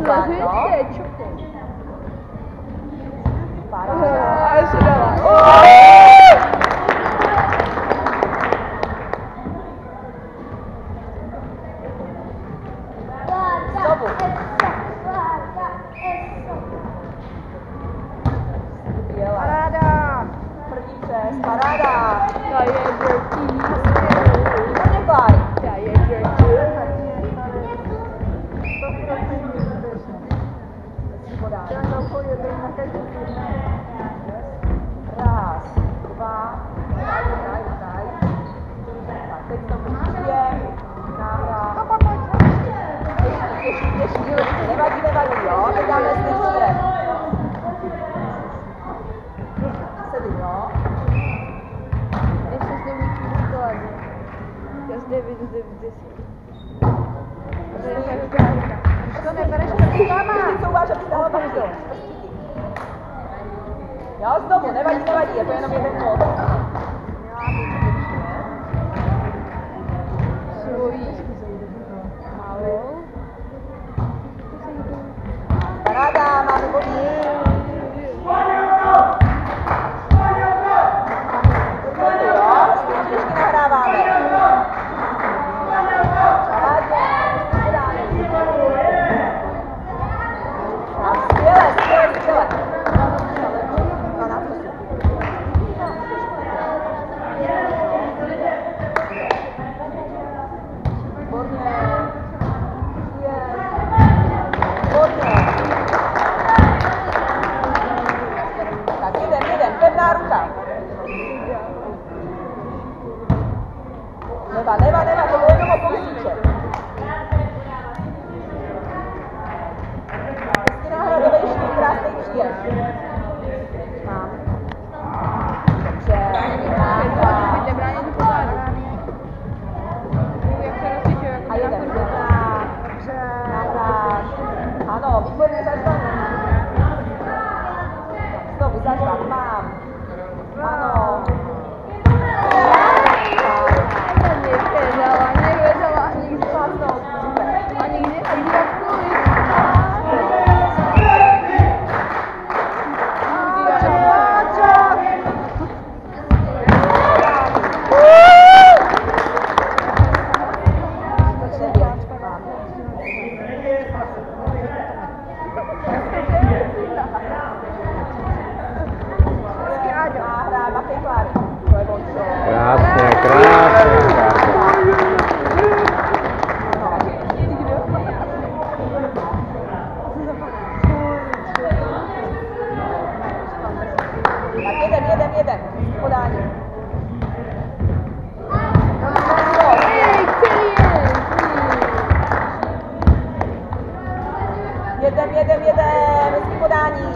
Pár, no? Eso dala. Znovu. Paráda. První přes, paráda. Ta je dirty. Hodně Klár. Ta je dirty. Raz, dva, taj. Tak, teď to příjem, návrat. Těžký, nevadí, jo, teď dáme slyšet. 7, jo. Ještě s tím výkladem. Já z 9 z 10. Když to nebereš, tak si dáma. Vždyť souváž, aby stála prsty. Jo, znovu, nevadí, je to jenom jeden bod. Paráda, máme body. Ještě nahráváme. Parádě, skvěle. Tak jeden, pevná ruka. Neva, to bylo jenom o kousíček. Hezky náhradovejší, krásný příjem. Mám. Dobře, a jeden, nahrát. Ano, výborně zažvat. Znovu zažvat, mám. Ano. Krásně. Tak jeden, podání. Jeden, hezký podání.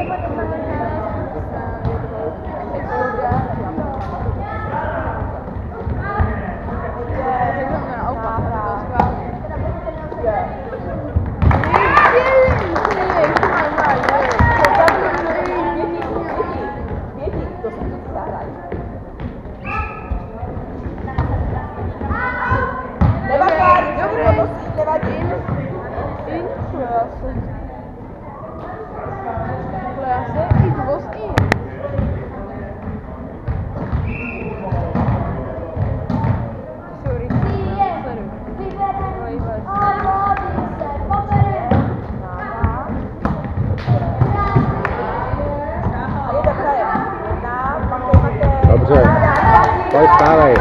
Dobře, pojď stávej.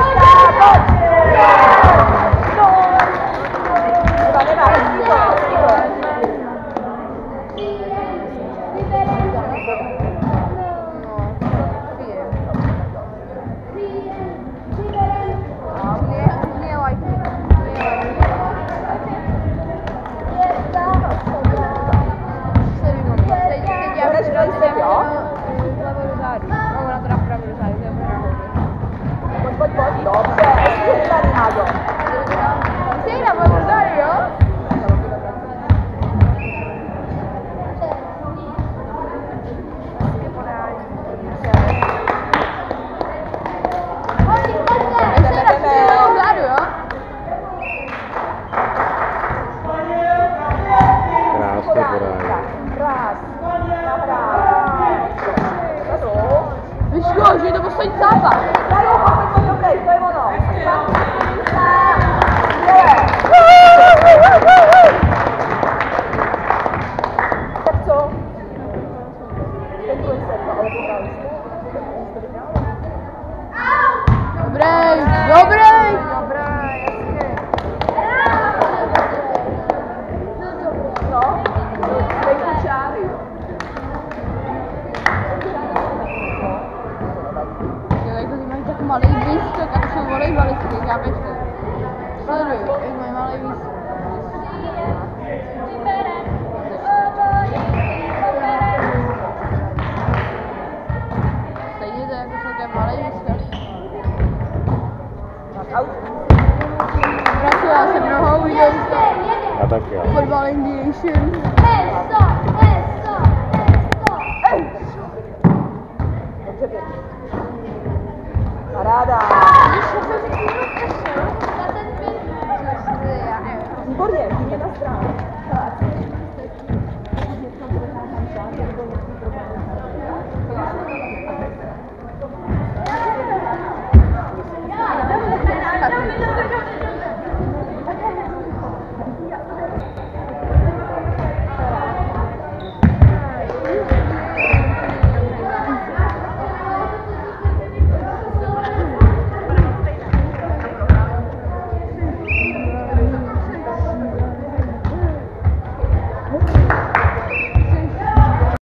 hoď zápas. Daru, pojď dobrý, to je ono. Tak co? Kontroluj se, ale vyhráli jste. Dobrý, dobrý. No, dej tu čáry. Jo, jako ty mají tak malý výskok, a to jsou volejbalisty, chápeš to? Sleduj, jak mají malý výskok. Stejně to jako celkem malý výskok. Tak out. Pracoval jsem nohou, viděl jsi to? Já taky, jo. Football Indiation. Dobře běž. Paráda.